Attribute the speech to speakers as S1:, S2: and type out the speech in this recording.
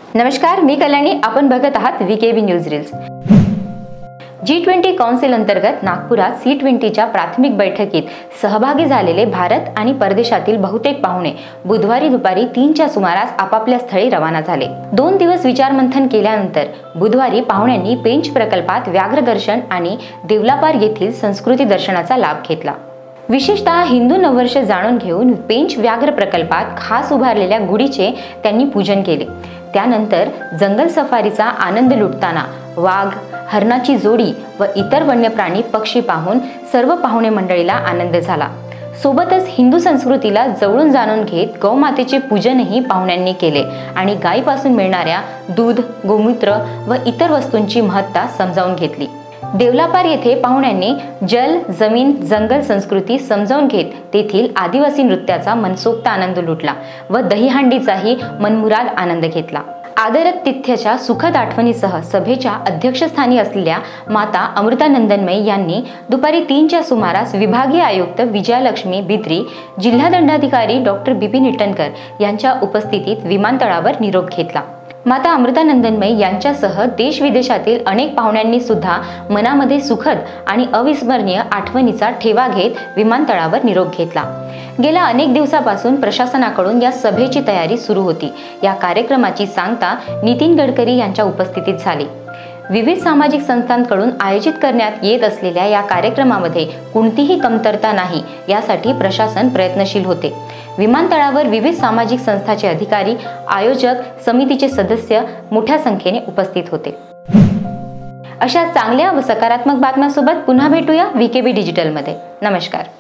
S1: नमस्कार, मी कल्याणी. आपण बघत आहात VKB news reels. G20 council अंतर्गत नागपुरात C20च्या प्राथमिक बैठकीत सहभागी झालेले भारत आणि परदेशातील बहुतेक पाहुणे बुधवारी दुपारी 3च्या सुमारास आपापल्या स्थळी रवाना झाले. 2 दिवस विचारमंथन केल्यानंतर बुधवारी पाहुण्यांनी पेंच प्रकल्पात व्याघ्र दर्शन आणि देवलापार येथील संस्कृती दर्शनाचा लाभ घेतला. विशेषतः हिंदू नववर्ष जाणून घेऊन पेंच व्याघ्र प्रकल्पात खास उभारलेल्या गुढीचे त्यांनी पूजन केले. त्यानंतर जंगल सफारीचा आनंद लुटताना वाघ, हरणाची जोडी व इतर वन्य प्राणी पक्षी पाहून सर्व पाहुणे मंडळीला आनंद झाला. सोबतच हिंदू संस्कृतीला जवळून जाणून घेत गौमातेचे पूजनही पाहुण्यांनी केले आणि गायीपासून मिळणाऱ्या दूध, गोमूत्र व इतर वस्तूंची महत्ता समजावून घेतली. देवलापार येथे पाहुण्यांनी जल, जमीन, जंगल संस्कृती समजावून घेत तेथील आदिवासी नृत्याचा मनसोक्त आनंद लुटला व दहीहंडीचाही मनमुराद आनंद घेतला. आदरातिथ्याच्या सुखद आठवणीसह सभेच्या अध्यक्षस्थानी असलेल्या माता अमृतानंदनमयी यांनी दुपारी 3च्या सुमारास विभागीय आयुक्त विजयालक्ष्मी बिद्री, जिल्हा दंडाधिकारी डॉक्टर बिपिन इटनकर यांच्या उपस्थितीत विमानतळावर निरोप घेतला. माता अमृतानंदनमयी यांच्यासह देश विदेशातील अनेक पाहुण्यांनी सुद्धा मनामध्ये सुखद आणि अविस्मरणीय आठवणीचा ठेवा घेत विमानतळावर निरोप घेतला. गेल्या अनेक दिवसापासून प्रशासनाकडून या सभेची तयारी सुरू होती. या कार्यक्रमाची सांगता नितीन गडकरी यांच्या उपस्थितीत झाली. विविध सामाजिक संस्थांकडून आयोजित करण्यात येत असलेल्या या कार्यक्रमामध्ये कोणतीही कमतरता नाही यासाठी प्रशासन प्रयत्नशील होते. विमानतळावर विविध सामाजिक संस्थांचे अधिकारी, आयोजक समितीचे सदस्य मोठ्या संख्येने उपस्थित होते. अशा चांगल्या व सकारात्मक बातम्यांसोबत पुन्हा भेटूया VKB डिजिटलमध्ये. नमस्कार.